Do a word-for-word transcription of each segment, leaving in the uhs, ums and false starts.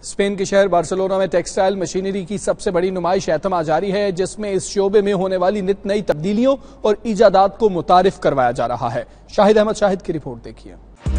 Spain کے شہر Barcelona میں ٹیکسٹائل مشینری کی سب سے بڑی نمائش ایتھما جاری ہے، جس میں اس شعبے میں ہونے والی نت نئی تبدیلیوں اور ایجادات کو متعارف کروایا جا رہا ہے۔ شاہد احمد شاہد کی رپورٹ دیکھیے۔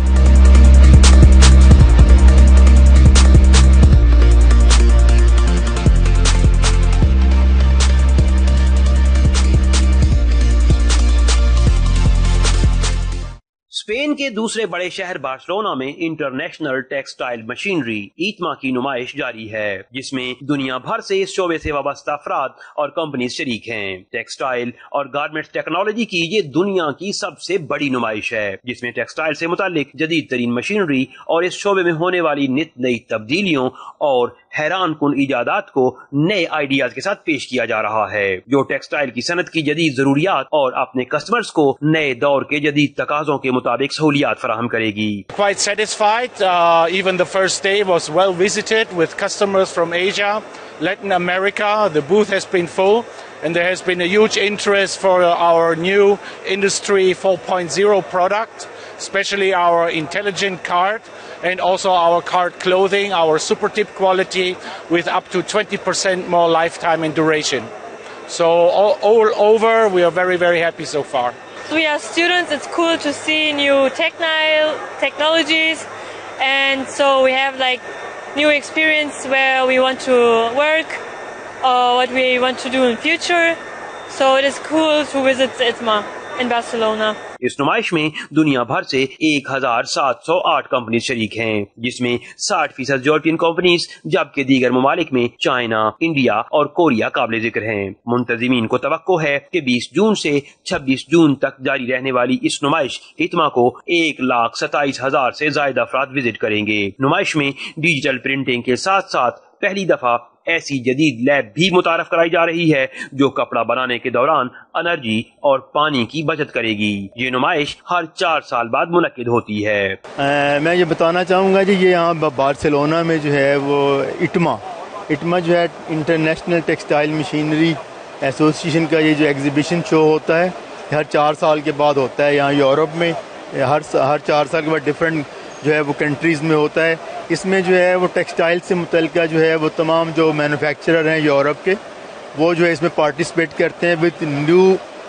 اسپین کے دوسرے بڑے شہر بارسلونا میں انٹرنیشنل ٹیکسٹائل مشینری ایتما کی نمائش جاری ہے، جس میں دنیا بھر سے اس شعبے سے وابستہ افراد اور کمپنیز شریک ہیں۔ ٹیکسٹائل اور گارمنٹس ٹیکنالوجی کی یہ دنیا کی سب سے بڑی نمائش ہے، جس میں ٹیکسٹائل سے متعلق جدید ترین مشینری اور اس شعبے میں ہونے والی نت نئی تبدیلیوں اور حیران کن ایجادات کو نئے آئیڈیاز کے ساتھ پیش کیا جا رہا ہے، جو ٹیکسٹائل کی صنعت کی جدید ضروریات اور اپنے کسٹمرز کو نئے دور کے جدید تقاضوں کے مطابق سہولیات فراہم کرے گی۔ Quite satisfied. Uh, even the first day was well visited with customers from Asia, Latin America. The booth has been full, and there has been a huge interest for our new Industry four point oh product, especially our intelligent card and also our card clothing, our super tip quality with up to twenty percent more lifetime and duration. So all, all over, we are very, very happy so far. We are students, it's cool to see new technile technologies, and so we have like new experience where we want to work or what we want to do in future. So it is cool to visit ITMA in Barcelona. اس نمائش میں دنیا بھر سے ایک ہزار سات سو آٹھ companies شریک ہیں، جس میں ساٹھ فیصد یورپین کمپنیز جبکہ دیگر ممالک میں چائنا، انڈیا اور کوریا قابل ذکر ہیں۔ منتظمین کو توقع ہے کہ بیس جون سے چھبیس جون تک جاری رہنے والی اس نمائش ایتما کو ایک لاکھ ستائیس ہزار سے زائد افراد وزٹ کریں گے۔ نمائش میں ڈیجیٹل پرنٹنگ کے ساتھ ساتھ پہلی دفعہ ایسی جدید لیب بھی متعارف کرائی جا رہی ہے جو کپڑا بنانے کے دوران انرجی اور پانی کی بچت کرے گی۔ یہ نمائش ہر چار سال بعد منعقد ہوتی ہے۔ میں یہ بتانا چاہوں گا جی، یہ یہاں بارسلونا میں جو ہے وہ ایٹما ایٹما جو ہے انٹرنیشنل ٹیکسٹائل مشینری ایسوسیشن کا یہ جو ایگزیبیشن شو ہوتا ہے ہر چار سال کے بعد ہوتا ہے۔ یہاں یورپ میں ہر ہر چار سال کے بعد ڈفرینٹ جو ہے وہ کنٹریز میں ہوتا ہے۔ اس میں جو ہے وہ ٹیکسٹائل سے متعلقہ جو ہے وہ تمام جو مینوفیکچرر ہیں یورپ کے، وہ جو ہے اس میں پارٹیسپیٹ کرتے ہیں وتھ نیو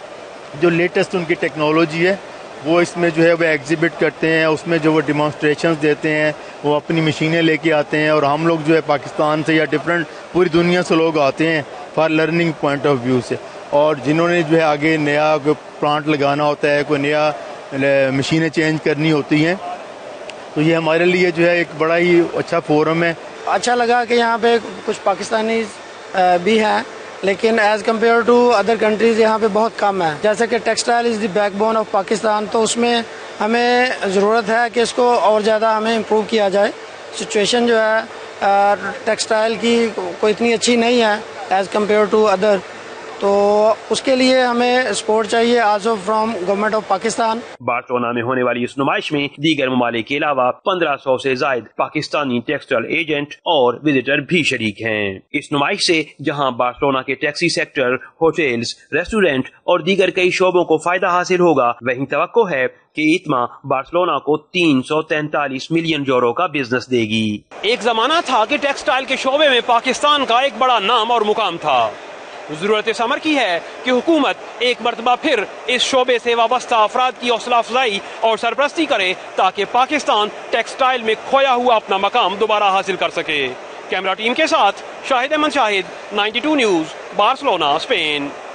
جو لیٹسٹ ان کی ٹیکنالوجی ہے، وہ اس میں جو ہے وہ ایگزیبٹ کرتے ہیں۔ اس میں جو وہ ڈیمانسٹریشنز دیتے ہیں، وہ اپنی مشینیں لے کے آتے ہیں، اور ہم لوگ جو ہے پاکستان سے یا ڈفرینٹ پوری دنیا سے لوگ آتے ہیں for learning point of view سے، اور جنہوں نے جو ہے آگے نیا کوئی پلانٹ لگانا ہوتا ہے، کوئی نیا مشینیں چینج کرنی ہوتی ہیں، تو یہ ہمارے لیے جو ہے ایک بڑا ہی اچھا فورم ہے۔ اچھا لگا کہ یہاں پہ کچھ پاکستانی بھی ہیں، لیکن as compare to other countries یہاں پہ بہت کم ہے۔ جیسے کہ textile is the backbone of Pakistan, تو اس میں ہمیں ضرورت ہے کہ اس کو اور زیادہ ہمیں امپروو کیا جائے۔ سچویشن جو ہے ٹیکسٹائل کی کوئی اتنی اچھی نہیں ہے ایز کمپیئر ٹو ادر، تو اس کے لیے ہمیں سپورٹ چاہیے also from government of Pakistan. Barcelona میں ہونے والی اس نمائش میں دیگر ممالک کے علاوہ پندرہ سو سے زائد پاکستانی ٹیکسٹائل ایجنٹ اور وزٹر بھی شریک ہیں۔ اس نمائش سے جہاں بارسلونا کے ٹیکسی سیکٹر، ہوٹلز، ریسٹورینٹ اور دیگر کئی شعبوں کو فائدہ حاصل ہوگا، وہیں توقع ہے کہ ایتما بارسلونا کو تین سو تینتالیس ملین یورو کا بزنس دے گی۔ ایک زمانہ تھا کہ ٹیکسٹائل کے شعبے میں پاکستان کا ایک بڑا نام اور مقام تھا۔ ضرورت اس امر کی ہے کہ حکومت ایک مرتبہ پھر اس شعبے سے وابستہ افراد کی حوصلہ افزائی اور سرپرستی کرے تاکہ پاکستان ٹیکسٹائل میں کھویا ہوا اپنا مقام دوبارہ حاصل کر سکے۔ کیمرہ ٹیم کے ساتھ Shahid Ahmed Shahid, ninety two news, Barcelona, Spain.